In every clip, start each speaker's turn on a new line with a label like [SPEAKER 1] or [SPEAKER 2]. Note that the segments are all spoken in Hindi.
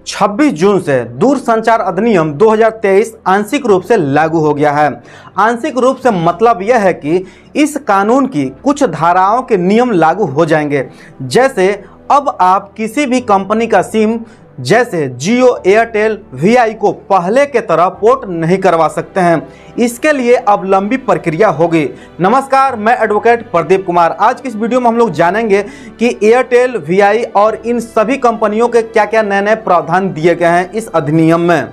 [SPEAKER 1] 26 जून से दूरसंचार अधिनियम 2023 आंशिक रूप से लागू हो गया है। आंशिक रूप से मतलब यह है कि इस कानून की कुछ धाराओं के नियम लागू हो जाएंगे। जैसे अब आप किसी भी कंपनी का सिम जैसे जियो, एयरटेल, वीआई को पहले के तरह पोर्ट नहीं करवा सकते हैं। इसके लिए अब लंबी प्रक्रिया होगी। नमस्कार, मैं एडवोकेट प्रदीप कुमार। आज की इस वीडियो में हम लोग जानेंगे कि एयरटेल, वीआई और इन सभी कंपनियों के क्या क्या नए नए प्रावधान दिए गए हैं इस अधिनियम में।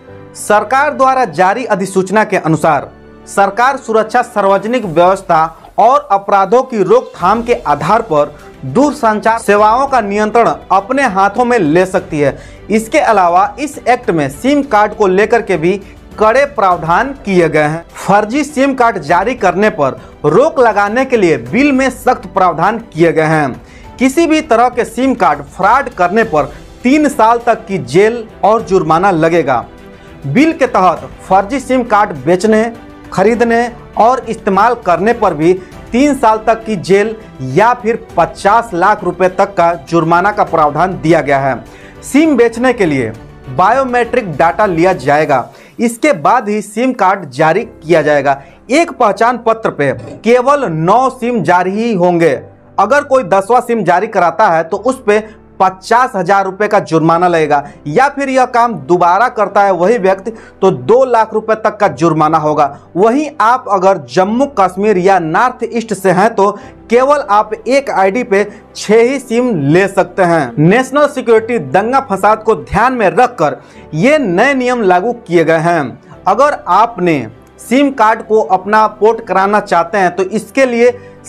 [SPEAKER 1] सरकार द्वारा जारी अधिसूचना के अनुसार सरकार सुरक्षा, सार्वजनिक व्यवस्था और अपराधों की रोकथाम के आधार पर दूरसंचार सेवाओं का नियंत्रण अपने हाथों में ले सकती है। इसके अलावा इस एक्ट में सिम कार्ड को लेकर के भी कड़े प्रावधान किए गए हैं। फर्जी सिम कार्ड जारी करने पर रोक लगाने के लिए बिल में सख्त प्रावधान किए गए हैं। किसी भी तरह के सिम कार्ड फ्रॉड करने पर 3 साल तक की जेल और जुर्माना लगेगा। बिल के तहत फर्जी सिम कार्ड बेचने, खरीदने और इस्तेमाल करने पर भी 3 साल तक की जेल या फिर 50 लाख रुपए तक का जुर्माना का प्रावधान दिया गया है। सिम बेचने के लिए बायोमेट्रिक डाटा लिया जाएगा। इसके बाद ही सिम कार्ड जारी किया जाएगा। एक पहचान पत्र पे केवल 9 सिम जारी ही होंगे। अगर कोई 10वां सिम जारी कराता है तो उस पे 50,000 रुपये का जुर्माना लगेगा, या फिर यह काम दोबारा करता है वही व्यक्ति तो 2 लाख रुपए तक का जुर्माना होगा। वहीं आप अगर जम्मू कश्मीर या नॉर्थ ईस्ट से हैं तो केवल आप एक आईडी पे 6 ही सिम ले सकते हैं। नेशनल सिक्योरिटी दंगा फसाद को ध्यान में रखकर ये नए नियम लागू किए गए हैं। अगर आपने सिम कार्ड को अपना पोर्ट कराना चाहते हैं तो इसके लिए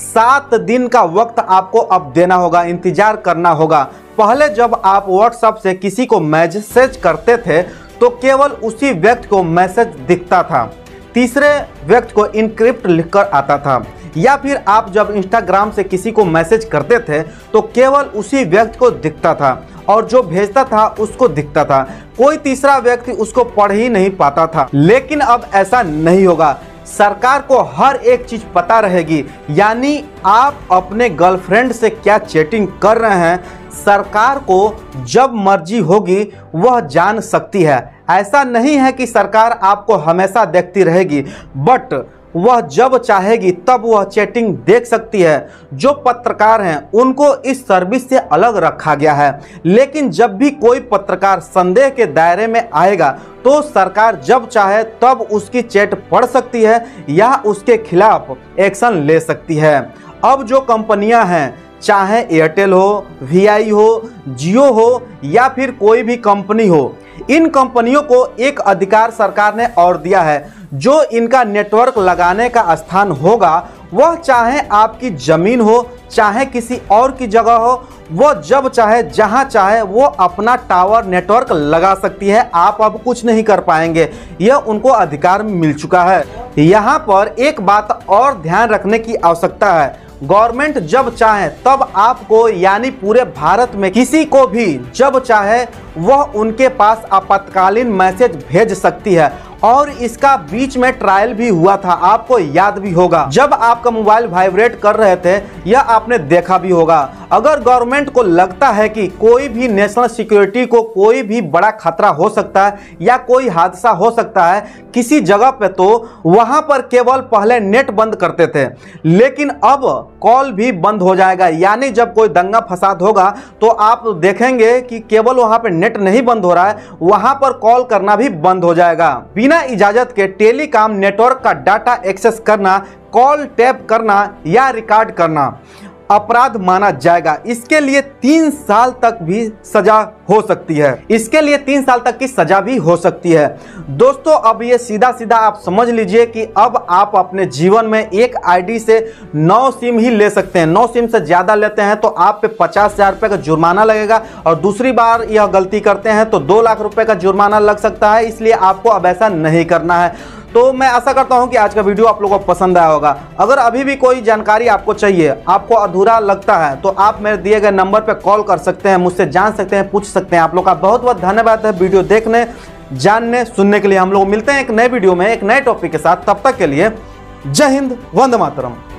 [SPEAKER 1] 7 दिन का वक्त आपको अब देना होगा, इंतजार करना होगा। पहले जब आप व्हाट्सएप से किसी को मैसेज करते थे तो केवल उसी व्यक्ति को मैसेज दिखता था, तीसरे व्यक्ति को इनक्रिप्ट लिखकर आता था। या फिर आप जब इंस्टाग्राम से किसी को मैसेज करते थे तो केवल उसी व्यक्ति को दिखता था और जो भेजता था उसको दिखता था, कोई तीसरा व्यक्ति उसको पढ़ ही नहीं पाता था। लेकिन अब ऐसा नहीं होगा। सरकार को हर एक चीज पता रहेगी, यानी आप अपने गर्लफ्रेंड से क्या चैटिंग कर रहे हैं सरकार को जब मर्जी होगी वह जान सकती है। ऐसा नहीं है कि सरकार आपको हमेशा देखती रहेगी, बट वह जब चाहेगी तब वह चैटिंग देख सकती है। जो पत्रकार हैं उनको इस सर्विस से अलग रखा गया है, लेकिन जब भी कोई पत्रकार संदेह के दायरे में आएगा तो सरकार जब चाहे तब उसकी चैट पढ़ सकती है या उसके खिलाफ एक्शन ले सकती है। अब जो कंपनियां हैं, चाहे एयरटेल हो, वीआई हो, जियो हो या फिर कोई भी कंपनी हो, इन कंपनियों को एक अधिकार सरकार ने और दिया है। जो इनका नेटवर्क लगाने का स्थान होगा वह चाहे आपकी जमीन हो, चाहे किसी और की जगह हो, वो जब चाहे जहां चाहे वो अपना टावर नेटवर्क लगा सकती है। आप अब कुछ नहीं कर पाएंगे, यह उनको अधिकार मिल चुका है। यहाँ पर एक बात और ध्यान रखने की आवश्यकता है। गवर्नमेंट जब चाहे तब आपको, यानी पूरे भारत में किसी को भी जब चाहे वह उनके पास आपातकालीन मैसेज भेज सकती है। और इसका बीच में ट्रायल भी हुआ था, आपको याद भी होगा, जब आपका मोबाइल वाइब्रेट कर रहे थे, यह आपने देखा भी होगा। अगर गवर्नमेंट को लगता है कि कोई भी नेशनल सिक्योरिटी को कोई भी बड़ा खतरा हो सकता है या कोई हादसा हो सकता है किसी जगह पे, तो वहां पर केवल पहले नेट बंद करते थे, लेकिन अब कॉल भी बंद हो जाएगा। यानी जब कोई दंगा फसाद होगा तो आप देखेंगे कि केवल वहां पे नेट नहीं बंद हो रहा है, वहां पर कॉल करना भी बंद हो जाएगा। बिना इजाजत के टेलीकॉम नेटवर्क का डाटा एक्सेस करना, कॉल टैप करना या रिकॉर्ड करना अपराध माना जाएगा। इसके लिए 3 साल तक भी सजा हो सकती है। इसके लिए 3 साल तक की सजा भी हो सकती है। दोस्तों, अब ये सीधा सीधा आप समझ लीजिए कि अब आप अपने जीवन में एक आईडी से 9 सिम ही ले सकते हैं। 9 सिम से ज़्यादा लेते हैं तो आप पे 50,000 रुपये का जुर्माना लगेगा, और दूसरी बार यह गलती करते हैं तो 2 लाख रुपये का जुर्माना लग सकता है। इसलिए आपको अब ऐसा नहीं करना है। तो मैं आशा करता हूं कि आज का वीडियो आप लोगों को पसंद आया होगा। अगर अभी भी कोई जानकारी आपको चाहिए, आपको अधूरा लगता है, तो आप मेरे दिए गए नंबर पर कॉल कर सकते हैं, मुझसे जान सकते हैं, पूछ सकते हैं। आप लोग का बहुत बहुत धन्यवाद है वीडियो देखने, जानने, सुनने के लिए। हम लोग मिलते हैं एक नए वीडियो में एक नए टॉपिक के साथ। तब तक के लिए जय हिंद, वंदे मातरम।